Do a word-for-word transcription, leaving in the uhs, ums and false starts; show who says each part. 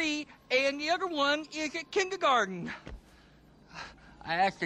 Speaker 1: three, and the other one is at kindergarten. I asked